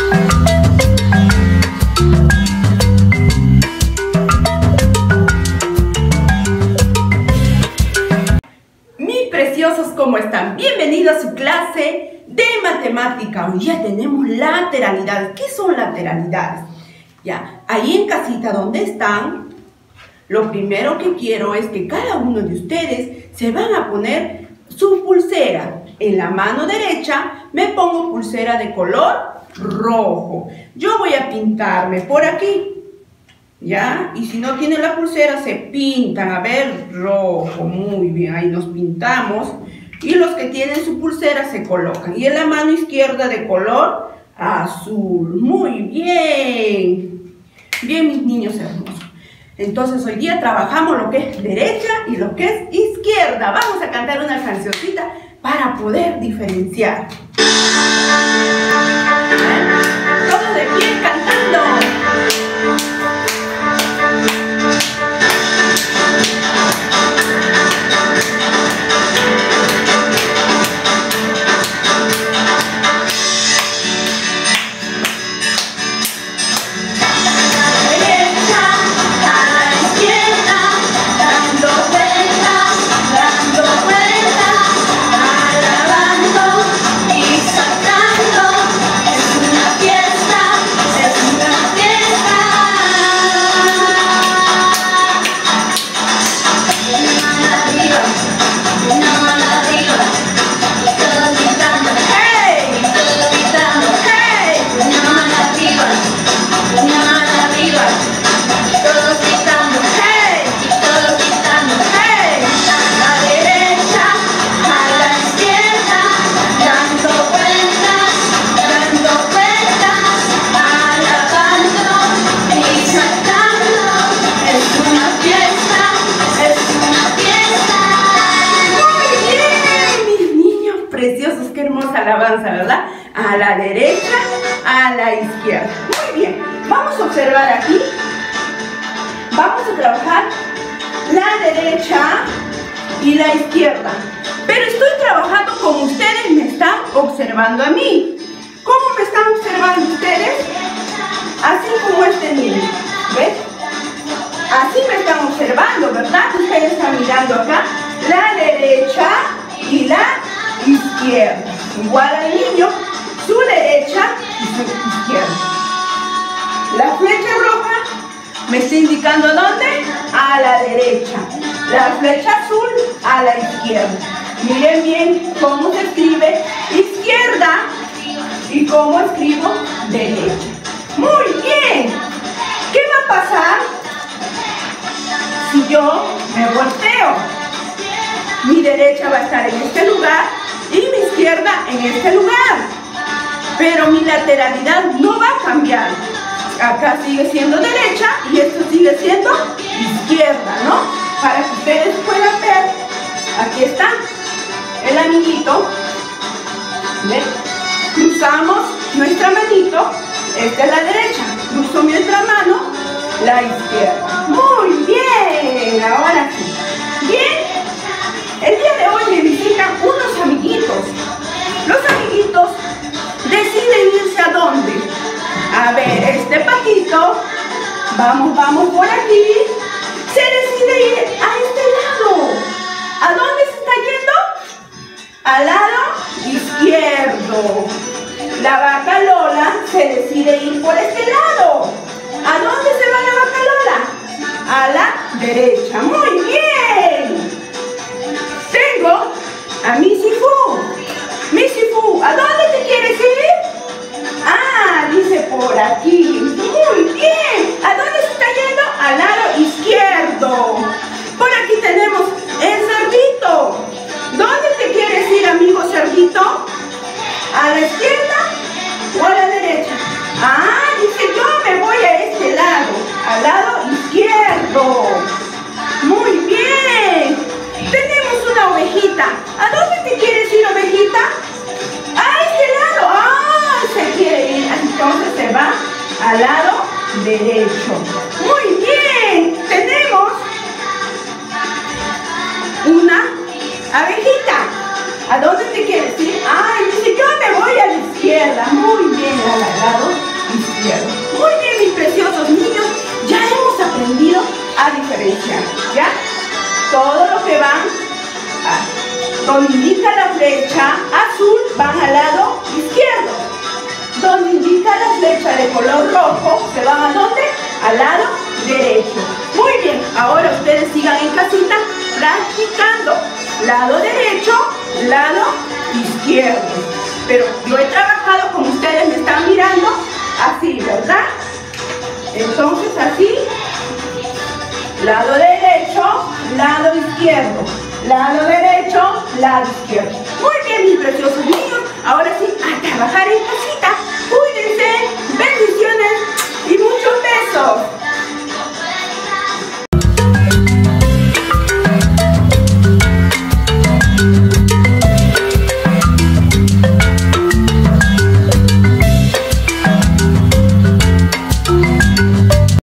¿Cómo están? Bienvenidos a su clase de matemática. Hoy ya tenemos lateralidades. ¿Qué son lateralidades? Ya, ahí en casita donde están, lo primero que quiero es que cada uno de ustedes se van a poner su pulsera. En la mano derecha me pongo pulsera de color rojo. Yo voy a pintarme por aquí. ¿Ya? Y si no tienen la pulsera, se pintan. A ver, rojo. Muy bien, ahí nos pintamos. Y los que tienen su pulsera se colocan. Y en la mano izquierda de color azul. Muy bien. Bien, mis niños hermosos. Entonces, hoy día trabajamos lo que es derecha y lo que es izquierda. Vamos a cantar una cancioncita para poder diferenciar. Todos de pie cantando. Preciosos, qué hermosa alabanza, ¿verdad? A la derecha, a la izquierda. Muy bien, vamos a observar aquí. Vamos a trabajar la derecha y la izquierda. Pero estoy trabajando como ustedes me están observando a mí. ¿Cómo me están observando ustedes? Así como este niño, ¿ves? Así me están observando, ¿verdad? Ustedes están mirando acá la derecha y la izquierda. Igual al niño, su derecha y su izquierda. La flecha roja me está indicando ¿dónde? A la derecha. La flecha azul a la izquierda. Miren bien cómo se escribe izquierda y cómo escribo derecha. Muy bien. ¿Qué va a pasar si yo me volteo? Mi derecha va a estar en este lugar y mi izquierda en este lugar. Pero mi lateralidad no va a cambiar. Acá sigue siendo derecha y esto sigue siendo izquierda, ¿no? Para que ustedes puedan ver. Aquí está el amiguito. ¿Ven? Cruzamos nuestra manito. Esta es la derecha. Cruzo mi otra mano, la izquierda. Muy bien. Ahora sí. Bien. El día de hoy me visitan unos amiguitos. Los amiguitos deciden irse ¿a dónde? A ver, este patito, vamos por aquí, se decide ir a este lado. ¿A dónde se está yendo? Al lado izquierdo. La vaca Lola se decide ir por este lado. ¿A dónde se va la vaca Lola? A la derecha. Muy bien. Tengo a Missy Fu. Missy Fu, ¿a dónde te quieres ir? Ah, dice por aquí. Muy bien. ¿A dónde se está yendo? Al lado izquierdo. Por aquí tenemos el cerdito. ¿Dónde te quieres ir, amigo cerdito? ¿A la izquierda o a la derecha? Ah, dice yo me voy a este lado. Al lado izquierdo. Muy bien. Tenemos una ovejita. ¿A dónde te quieres ir, ovejita? A este lado. ¡Ah! Se quiere ir. Entonces se va al lado derecho. Muy bien. Tenemos una abejita. ¿A dónde te quieres ir? ¡Ay! Dice yo me voy a la izquierda. Muy bien, al lado izquierdo. Muy bien, mis preciosos niños, ya hemos aprendido a diferenciar, ¿ya? Todo lo que van donde indica la flecha azul van al lado izquierdo. Donde indica la flecha de color rojo se van ¿a dónde? Al lado derecho. Muy bien, ahora ustedes sigan en casita practicando. Lado derecho, lado izquierdo. Pero yo he trabajado con